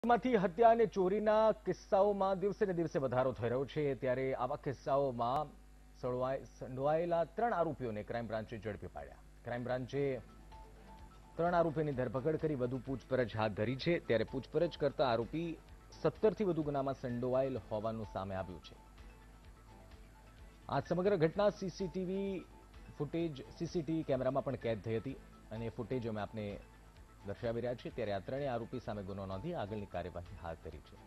માંથી હત્યા અને ચોરીના કિસ્સાઓમાં દિવસે ને દિવસે વધારો થઈ રહ્યો છે ત્યારે આવા કિસ્સાઓમાં સંડોવાયેલા 3 આરોપીઓને ક્રાઇમ બ્રાન્ચે ઝડપી પાડ્યા। ક્રાઇમ બ્રાન્ચે 3 આરોપીઓની ધરપકડ કરી વધુ પૂછપરછ હાથ ધરી છે ત્યારે પૂછપરછ કરતા આરોપી 17 થી વધુ ગુનામાં સંડોવાયેલ હોવાનું સામે આવ્યું છે। આ સમગ્ર ઘટના સીસીટીવી કેમેરામાં પણ કેદ થઈ હતી અને ફૂટેજ અમે આપને દર્શાવી રહ્યા છે ત્યારે આ ત્રણેય આરોપી સામે ગુનો નોંધી આગળની કાર્યવાહી હાથ ધરી છે।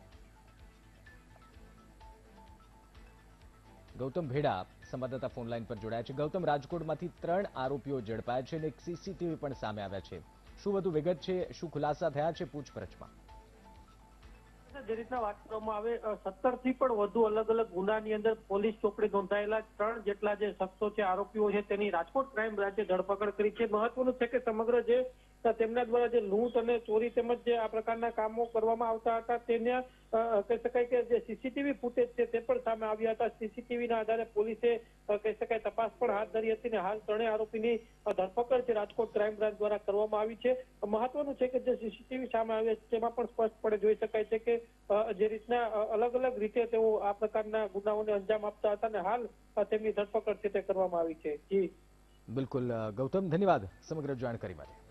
ગૌતમ ભેડા સંવાદદાતા ફોન લાઈન પર જોડાયા છે। ગૌતમ, રાજકોટમાંથી 3 આરોપીઓ ઝડપાયા છે અને એક સીસીટીવી પણ સામે આવ્યા છે। શું વધુ વિગત છે, શું ખુલાસા થયા છે પૂછપરછમાં? જે રીતના વાત કરવામાં આવે 17 થી પણ વધુ અલગ અલગ ગુનાની અંદર પોલીસ ચોપડે નોંધાયેલા 3 જેટલા જે શખ્સો છે, આરોપીઓ છે, તેની રાજકોટ ક્રાઇમ બ્રાન્ચે ધરપકડ કરી છે। મહત્વનું છે કે સમગ્ર જે તેમના દ્વારા જે લૂંટ અને ચોરી તેમજ જે આ પ્રકારના કામો કરવામાં આવતા હતા તેના કહી શકાય કે જે સીસીટીવી ફૂટેજ છે તે પણ સામે આવ્યા હતા। સીસીટીવીના આધારે પોલીસે કહી શકાય તપાસ પણ હાથ ધરી હતી અને હાલ 3 આરોપીની ધરપકડ છે રાજકોટ ક્રાઇમ બ્રાન્ચ દ્વારા કરવામાં આવી છે। મહત્વનું છે કે જે સીસીટીવી સામે આવ્યા છે તેમાં પણ સ્પષ્ટપણે જોઈ શકાય છે કે જે રીતના અલગ અલગ રીતે તેઓ આ પ્રકારના ગુનાઓને અંજામ આપતા હતા અને હાલ તેમની ધરપકડ છે તે કરવામાં આવી છે। જી બિલકુલ ગૌતમ, ધન્યવાદ સમગ્ર જાણકારી માટે।